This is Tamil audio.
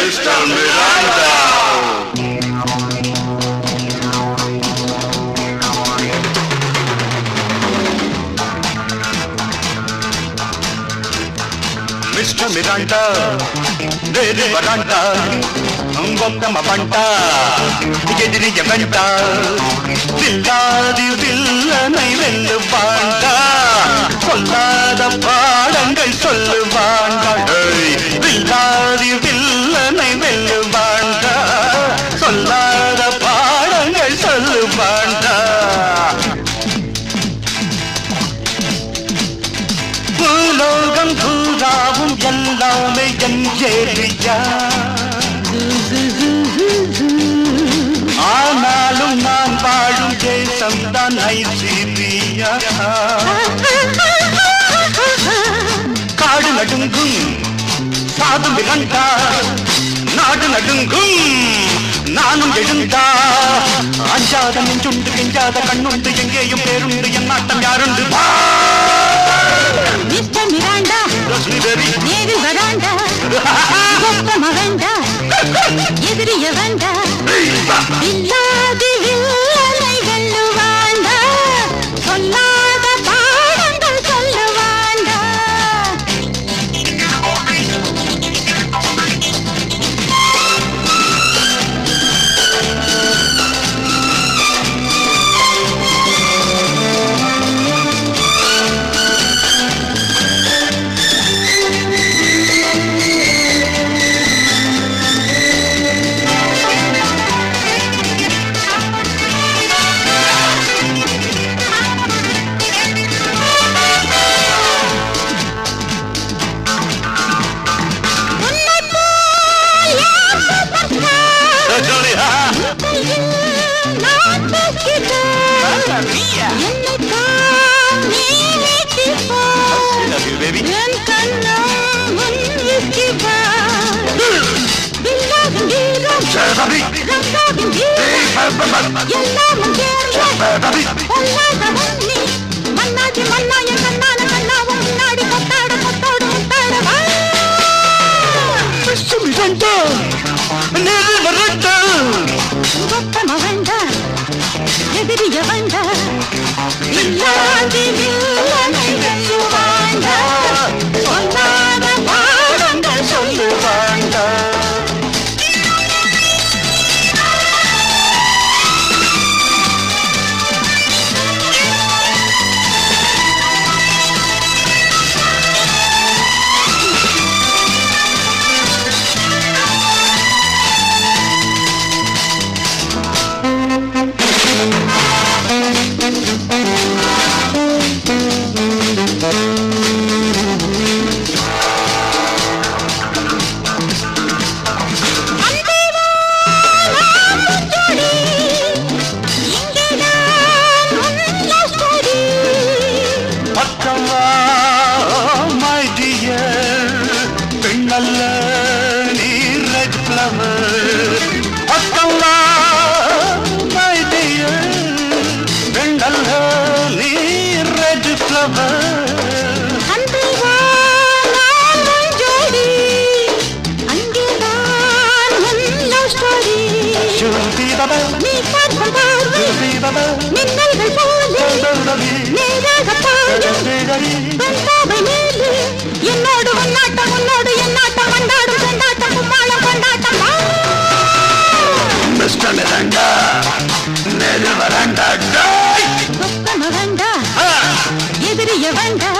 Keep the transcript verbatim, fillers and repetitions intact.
Mister Miranda. మిస్టర్ మిరాండా వేరే వరాండా గొప్పమ పంట ఎదిరియ వెంట தில்லாதி தில்லனை வெல்லுவாண்டா சொல்லாத பாடங்கள் சொல்லுவாண்டா தில்லாதி தில்லனை வெல்லுவாண்டா சொல்லாத பாடங்கள் சொல்லுவாண்டா பூலோகம் பூராவும் எல்லாமே என் ஏரியா ஆனாலும் நான் வாழும் தேசம் தான் நைஜீரியா காடு நடுங்கும் சாது மிரண்டா நாடு நடுங்கும் நானும் எழுந்தா அஞ்சாத நெஞ்சுண்டு கெஞ்சாத கண்ணுண்டு எங்கேயும் பேருண்டு என் நாட்டம் யாருண்டு மிஸ்டர் மிராண்டா நேரில் வராண்டா கொப்ப மகண்டா எதிரிய வேண்டா இல்லாதி வில்லனை வெல்லுவாண்டா சொல்லாத பாடங்கள் சொல்லுவாண்டா மன்னாதி மன்னாய கண்ணான கண்ணாவும் முன்னாடி கொத்தாட கொத்தோடு முத்தாடவா கொப்பம வேண்டா எதிரிய வேண்டா இல்லாதி வில்லனை வெல்லுவாண்டா சொல்லாத பாடங்கள் சொல்லுவாண்டா மின்னல்கள் போலே நேராக பாயும் என்னோடு உன்னாட்டம் உன்னோடு என்னாட்டம் கொண்டாடும் கொண்டாட்டம் கும்மாளம் கொண்டாட்டம் மிஸ்டர் மிராண்டா நேரில் வராண்டா கொப்பம வேண்டா எதிரிய வேண்டா